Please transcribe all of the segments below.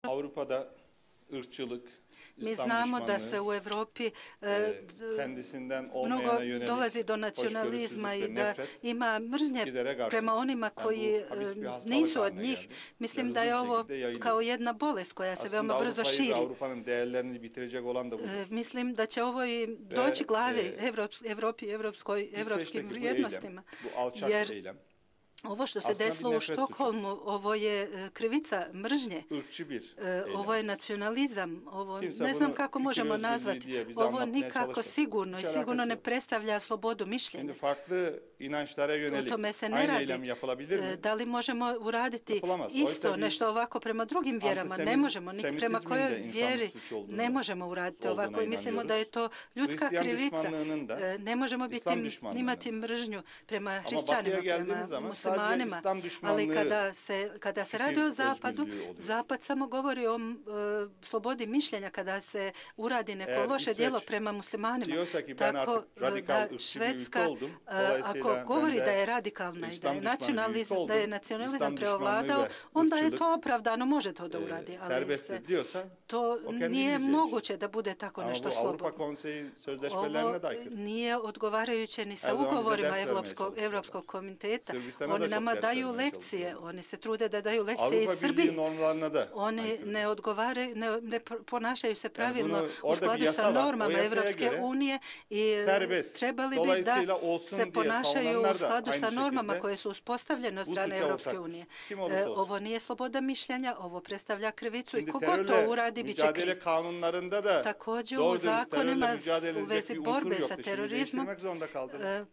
Avrupa'da ırkçılık, Mi İslam znamo da se düşmanlığı, u Europi kendisinden mnogo olmayana yönelik dolazi do nacionalizma hoşgörüsüzlük i ve da nefret ima mržnje giderek prema artıyor. onima Yani koji bu habis bir hastalık nisu od haline njih. geldi ve Mislim da hızlı je bir ovo şekilde yayılıyor. kao jedna bolest koja se Aslında veoma brzo Avrupa'yı ve širi. Avrupa'nın değerlerini bitirecek olan da budur. Mislim da će ovo i Ve doći glavi Evropi, evropskim İsveç'teki bu eylem, vrijednostima. bu alçak Jer eylem ovo što se aslında bir desilo u nefret Štokholmu, suçudur. ovo je krivica mržnje. Irkçı bir eylem. Ovo je nacionalizam, ovo Kimse ne znam bunu kako fikir možemo özgürlüğü nazvati. diye bize Ovo anlatmaya nikako çalışmasın. sigurno Hiç i alakası sigurno ne yok. predstavlja slobodu Şimdi mišljenja. farklı inançlara O yönelik tome se ne aynı radi. eylem yapılabilir mi? Da li možemo uraditi Yapılamaz. isto Oysa biz nešto ovako prema drugim vjerama? Ne možemo. Ni prema antisemitizmin kojoj de insanlık vjeri suçu ne možemo uraditi ovako. I olduğuna mislimo da je inanıyoruz. to ljudska Hristiyan krivica. düşmanlığının da, Ne možemo biti, İslam düşmanlığının imati mržnju prema Ama hrišćanima, batıya prema geldiğimiz zaman sadece muslimanima. İslam Ali düşmanlığı kada se fikir radi o Zapadu, özgürlüğü oluyor. Zapad samo govori o slobodi mišljenja kada se uradi neko Eğer loše İsveç djelo prema muslimanima. diyorsa ki ben Tako artık radikal da ırkçı bir ülke Švedska, oldum. ako Dolayısıyla govori ben da je de radikalna i da İslam je düşmanı bir ülke da je oldum. nacionalizam İslam düşmanlığı preovladao, ve onda je ırkçılık to opravdano, može to da uradi. Ali serbesttir diyorsa to o kendi nije bileceği iş. moguće da bude tako Ama nešto bu Avrupa slobodno. Konseyi sözleşmelerine de Ovo aykırı. nije odgovarajuće ni sa Her zaman bize ugovorima ders vermeye çalışıyorlar. Evropskog komiteta. Sırbistan'a da Oni çok nama ders daju vermeye lekcije, çalışıyorlar. oni se trude da daju lekcije Avrupa iz Birliği Srbije. normlarına da Oni aykırı. ne odgovaraju, ne ponašaju se pravilno bunu, u orada bir skladu yasa sa var. O normama yasaya Evropske göre unije i serbest. trebali bi Dolayısıyla da olsun se diye ponašaju u savunanlar da skladu aynı sa normama şekilde koje su uspostavljene od bu strane suça Evropske ortaktır. unije. Kim olursa olsun. Ovo nije sloboda mišljenja, ovo predstavlja krivicu i Şimdi kogod to terörle uradi bit će kriv. mücadele kanunlarında da Također u doğru dürüst terörle zakonima mücadele u edecek vezi bir unsur borbe sa yoktu. Şimdi terorizmom değiştirmek zorunda kaldılar.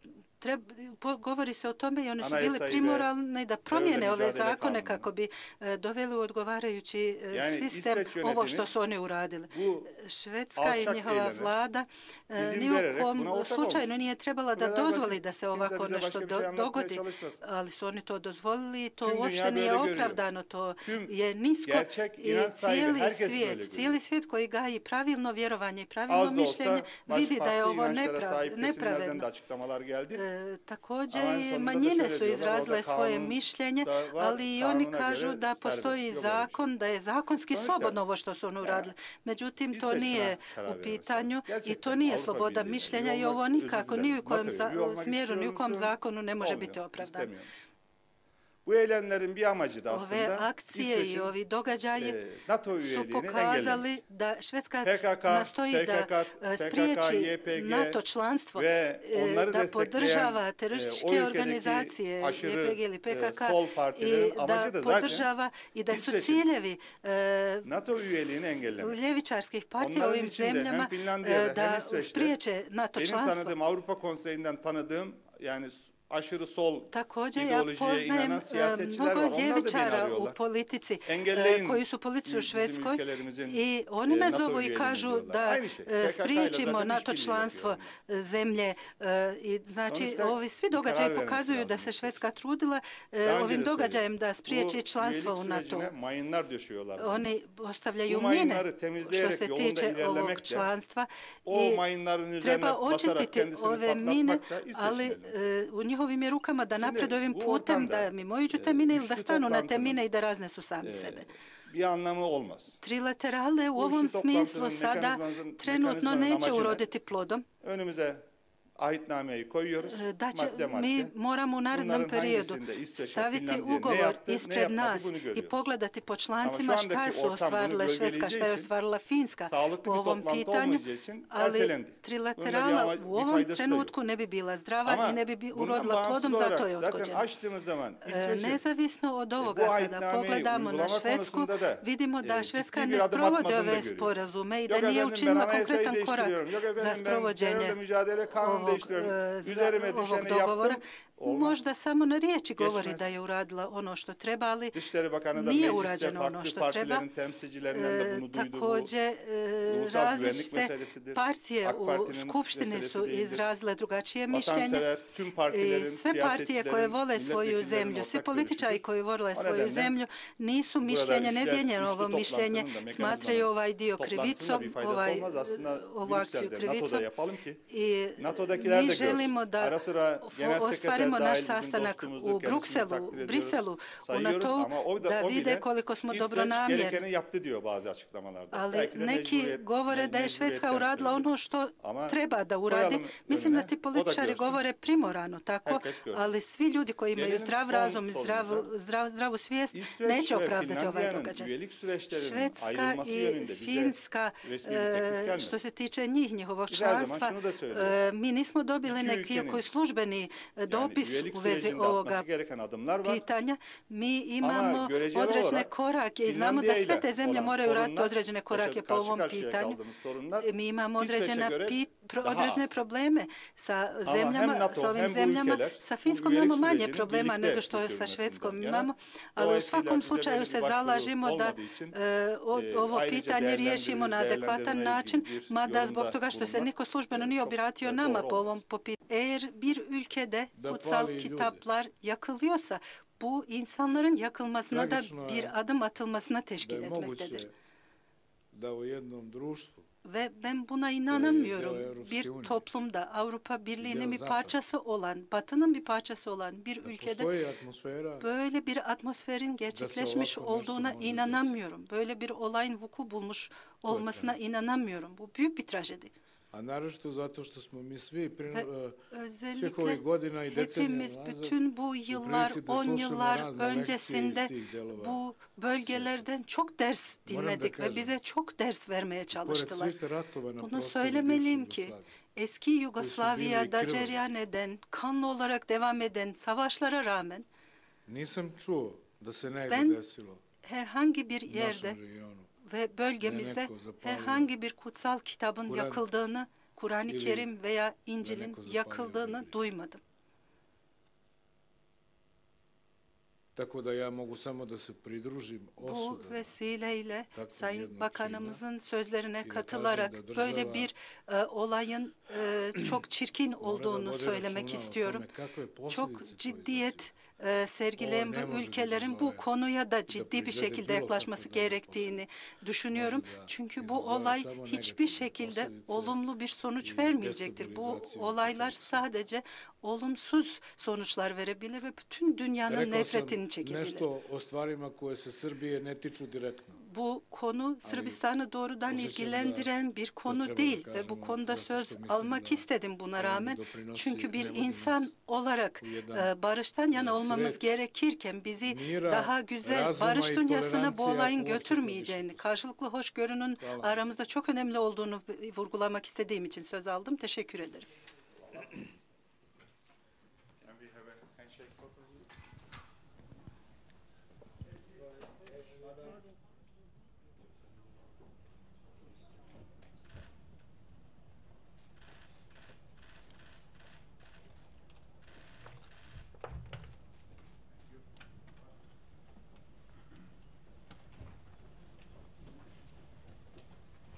govori se o tome i oni su bili Anayasayı primorani da promijene terörle ove mücadele zakone kanunu. kako bi doveli u odgovarajući Yani sistem İsveç ovo što yönetimi su oni uradili. bu Švedska i alçak njihova eyleme vlada izin ni u vererek buna kom ortak slučajno olmuş. nije trebala Bu da kadar dozvoli basit. da se Kimse ovako bize nešto başka bir şey anlatmaya dogodi, çalışmasın. ali su oni to dozvolili i to Tüm uopšte dünya nije böyle görüyor. opravdano. To Tüm je nisko gerçek i inanç sahibi herkes böyle cijeli görüyor. svijet koji gaji pravilno vjerovanje i pravilno Az da mišljenje olsa vidi da je farklı ovo inançlara sahip kesimlerden nepravedno. de açıklamalar geldi. Također Ama en i sonunda da manjine şöyle su diyorlar, izrazile orada svoje kanun mišljenje, da var, ali i oni kanuna kažu göre da serbest. postoji Yok öyle bir şey. zakon, da je zakonski Sonuçta, slobodno ovo što su oni uradili. Međutim, to İsveç'ine nije karar u vermesi pitanju lazım. i to Gerçekten nije Avrupa sloboda Birliği'ne mišljenja i üye ovo olmak, nikako özür ni u dilerim, kojem NATO'ya üye olmak smjeru, ni u kom istiyor zakonu ne može Olmuyor, biti opravdano. istemiyorum. Bu eylemlerin bir amacı da Ove aslında akcije i İsveç'in ovi događaji NATO su üyeliğini engellemek. pokazali da Švedska PKK, nastoji da spriječi YPG NATO članstvo, ve onları da destekleyen podržava o terorističke ülkedeki organizacije aşırı YPG ili PKK sol i partilerin da amacı da zaten podržava i da su İsveç'in ciljevi NATO üyeliğini engellemek. ljevičarskih partija u Onların ovim içinde hem zemljama Finlandiya'da hem da İsveç'te spriječe NATO benim članstvo. tanıdığım Avrupa Konseyi'nden tanıdığım yani aşırı sol Također ja ideolojiye inanan poznajem siyasetçiler var. mnogo Onlar da beni ljevičara u arıyorlar. politici Engelleyin koji su politici u bizim Švedskoj ülkelerimizin i oni me NATO zovu i üyeliğini kažu diyorlar. da Aynı şey. PKK ile spriječimo zaten NATO işbirliği članstvo yapıyor zemlje i znači Sonuçta ovi svi bir događaji karar pokazuju vermesi da lazım se İsveç. Švedska trudila Daha önce ovim de događajem da söyledim. spriječi Bu članstvo u üyelik NATO. sürecine mayınlar döşüyorlar. Oni ostavljaju Bu mine mayınları što temizleyerek se yolunda tiče ovog ilerlemek de članstva o i mayınların üzerine treba basarak očistiti kendisini ove mine, patlatmak da İsveç'in ali elinde. u njihovim je rukama da napred ovim bu putem, ortamda, da mimoiđu te mine ili da üçlü stanu na te toplantının, mine i da raznesu sami sebe. Bir anlamı olmaz. Trilaterale u Bu ovom üçlü smislu toplantının sada trenutno mekanizmanın neće amacı ne? uroditi plodom. Önümüze ahitnameyi koyuyoruz. Da će, madde madde. mi moramo u narednom Bunların periodu hangisinde İsveç ve staviti Finlandiya ne ugovor yaptı, ne ispred yapmadı nas bunu i görüyoruz. pogledati po Ama člancima şu šta andaki su ortam bunu ostvarile Švedska, šta je gölgeleyeceği için ostvarila Finska sağlıklı u bir ovom toplantı pitanju, olmayacağı için ali ertelendi. trilaterala u ovom faydası da yok. trenutku ne bi bila zdrava Ama i ne bi bundan urodila bağımsız plodom, olarak zato je zaten odgođena. açtığımız zaman İsveç'in Nezavisno od bu ovoga, kada ahitnameyi pogledamo na uygulama Švedsku, konusunda da vidimo da Švedska ciddi ne bir adım sprovodi atmadığını da ove görüyoruz. sporazume i da Yok nije efendim ben učinila anayasayı konkretan korak değiştiriyorum. Yok za efendim ben sprovođenje terörle mücadele kanunu ovog, değiştiriyorum. Üzerime ovog düşeni dogovora. yaptım. Olmaz. Možda samo na riječi govori Geçmez. da je uradila ono što treba, ali Dışişleri Bakanı da nije mecliste urađeno ono farklı što treba. partilerin temsilcilerinden de bunu duydu. Bu Također, ulusal güvenlik različite meselesidir. partije AK u Parti'nin Skupštini meselesi su değildir. izrazile drugačije mišljenje. Vatansever tüm partilerin, I sve partije koje vole svoju zemlju, svi političari koji vole svoju zemlju, nisu mišljenje, ne dijeljeno ovo mišljenje, smatraju ovaj dio krivicom, ovu akciju krivicom. I Buradakiler mi de želimo görsün. da Ara sıra genel sekreter ostvarimo dahil naš bizim sastanak dostumuzdur. u Kendisini takdir ediyoruz, Briselu, u sayıyoruz NATO ama da o vide bile koliko smo İsveç dobronamjerni. gerekeni yaptı diyor bazı açıklamalarda. Ali Belki de neki govore da je Švedska mecburiyetten uradila söylüyor. ono što Ama treba da uradi. koyalım Mislim da önüne, ti o da političari görsün. govore primorano tako, Herkes görsün. ali svi ljudi koji imaju Gelelim zdrav son razum i sorumuza. zdravu svijest İsveç neće ve opravdati ovaj Finlandiya'nın događaj. üyelik süreçlerinin Švedska ayrılması i yönünde bize Finska, resmi bir teklif gelmedi. što se tiče njih, njihovog Biz her zaman članstva, şunu da söylüyoruz. mi nismo dobili İki neki ülkenin službeni dopis üyelik u vezi sürecinde ovoga atması gereken adımlar var. pitanja. Mi imamo göreceli određene olarak korake i znamo da Finlandiya sve ile te zemlje olan moraju raditi sorunlar, određene korake po karşı ovom karşıya pitanju. kaldığımız sorunlar Mi imamo İsveç'e göre daha određene az. probleme sa Ama hem zemljama, NATO, sa ovim hem bu zemljama. ülkeler Sa bu Finskom üyelik imamo manje sürecinin problema birlikte nego što sa götürülmesinden Švedskom yana. imamo, ali u Dolayısıyla svakom bize slučaju böyle se bir başvuru zalažemo da olmadığı için, ovo ayrıca pitanje riješimo na değerlendiririz, adekvatan değerlendirmeyiz način, gibi bir mada zbog yorumda toga što se bulunmak, niko službeno nije çok obratio doğru nama po olmaz. ovom pitanju. Eğer bir ülkede Da kutsal pali ljude. kitaplar yakılıyorsa, bu insanların yakılmasına da Tragično je bir adım atılmasına da teşkil je etmektedir. moguće da u jednom društvu Ve ben buna inanamıyorum. deo Evropske Bir unije, toplumda Avrupa Birliği'nin deo bir Zapada, parçası olan, Batı'nın bir parçası olan bir da ülkede postoji atmosfera böyle bir atmosferin gerçekleşmiş ovako nešto olduğuna može inanamıyorum. Böyle bir olayın vuku bulmuş olmasına inanamıyorum. Bu büyük bir trajedi. a naročito zato što smo mi svi Ve svih özellikle ovih godina i decenija hepimiz unazad bütün bu yıllar, prilici da 10 slušamo yıllar razne lekcije iz öncesinde tih delova bu bölgelerden çok ders Moram da dinledik ve kažem, bize çok ders vermeye pored çalıştılar. svih ratova na Bunu prostoru söylemeliyim bivše ki Jugoslavije, eski Yugoslavya'da krvavi. cereyan eden, kanlı olarak devam eden savaşlara rağmen nisam čuo da se negde Ben desilo herhangi bir u yerde našem regionu ve bölgemizde neko zapalio herhangi bir kutsal kitabın Kur'an yakıldığını, Kur'an-ı ili Kerim veya İncil'in neko zapalio yakıldığını Bibliju. duymadım. Tako da ja mogu samo da se pridružim Bu osudama vesileyle takvog Sayın jednog Bakanımızın sözlerine i da katılarak kažem da böyle država bir olayın çok çirkin mora da olduğunu vodi söylemek računa o istiyorum. tome kakve Çok posljedice to ciddiyet sergileyen Ovo ne bu može ülkelerin da bu izazove konuya da ciddi bir proizvede şekilde bilo yaklaşması kakve dalje gerektiğini düşünüyorum. Može da Çünkü bu izazove olay samo hiçbir negativne şekilde posljedice olumlu bir sonuç i vermeyecektir. Bu destabilizaciju olaylar situacije. sadece olumsuz sonuçlar verebilir ve bütün dünyanın Rekao sam nefretini çekebilir. nešto o stvarima koje se Srbije ne tiču direktno. Bu konu Sırbistan'ı doğrudan osjećam ilgilendiren bir to konu treba da değil ve bu kažemo konuda zato söz što mislim almak da istedim buna on rağmen. doprinosi, Çünkü bir ne vodi nas insan olarak u jedan barıştan yana olmamız svet gerekirken bizi mira, daha güzel razuma barış i dünyasına bu tolerancija olayın uopšte götürmeyeceğini, karşılıklı hoşgörünün Hvala. aramızda çok önemli olduğunu vurgulamak istediğim için söz aldım. Teşekkür ederim.